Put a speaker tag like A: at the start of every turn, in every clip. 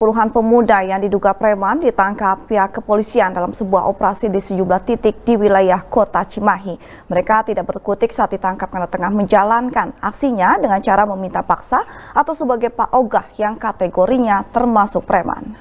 A: Puluhan pemuda yang diduga preman ditangkap pihak kepolisian dalam sebuah operasi di sejumlah titik di wilayah Kota Cimahi. Mereka tidak berkutik saat ditangkap karena tengah menjalankan aksinya dengan cara meminta paksa atau sebagai Pak Ogah yang kategorinya termasuk preman.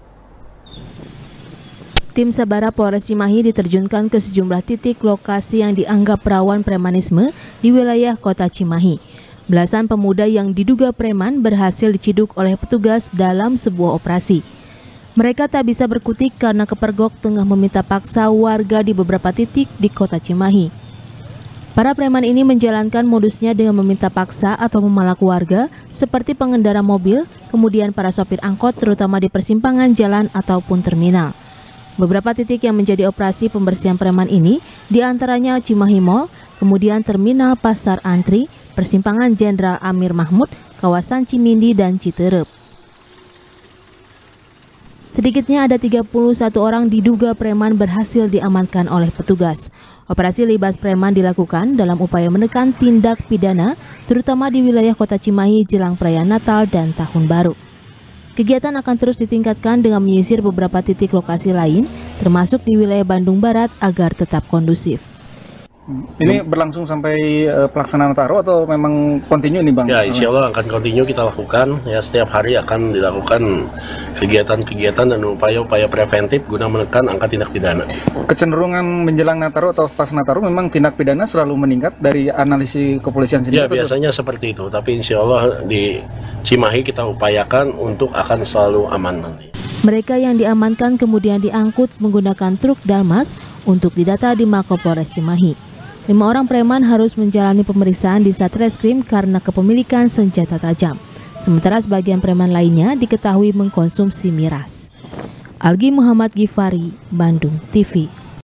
B: Tim Sabara Polres Cimahi diterjunkan ke sejumlah titik lokasi yang dianggap rawan premanisme di wilayah Kota Cimahi. Belasan pemuda yang diduga preman berhasil diciduk oleh petugas dalam sebuah operasi. Mereka tak bisa berkutik karena kepergok tengah meminta paksa warga di beberapa titik di Kota Cimahi. Para preman ini menjalankan modusnya dengan meminta paksa atau memalak warga seperti pengendara mobil, kemudian para sopir angkot terutama di persimpangan jalan ataupun terminal. Beberapa titik yang menjadi operasi pembersihan preman ini diantaranya Cimahi Mall, kemudian Terminal Pasar Antri, Persimpangan Jenderal Amir Mahmud, kawasan Cimindi, dan Citerep. Sedikitnya ada 31 orang diduga preman berhasil diamankan oleh petugas. Operasi libas preman dilakukan dalam upaya menekan tindak pidana, terutama di wilayah Kota Cimahi jelang perayaan Natal dan Tahun Baru. Kegiatan akan terus ditingkatkan dengan menyisir beberapa titik lokasi lain, termasuk di wilayah Bandung Barat agar tetap kondusif.
C: Ini berlangsung sampai pelaksanaan Nataru atau memang kontinu nih Bang?
D: Ya, insya Allah akan kontinu kita lakukan. Ya, setiap hari akan dilakukan kegiatan-kegiatan dan upaya-upaya preventif guna menekan angka tindak pidana.
C: Kecenderungan menjelang Nataru atau pas Nataru memang tindak pidana selalu meningkat dari analisis kepolisian sendiri?
D: Ya, biasanya seperti itu. Tapi insya Allah di Cimahi kita upayakan untuk akan selalu aman nanti.
B: Mereka yang diamankan kemudian diangkut menggunakan truk Dalmas untuk didata di Mapolres Cimahi. 5 orang preman harus menjalani pemeriksaan di Satreskrim karena kepemilikan senjata tajam. Sementara sebagian preman lainnya diketahui mengkonsumsi miras. Algi Muhammad Gifari, Bandung TV.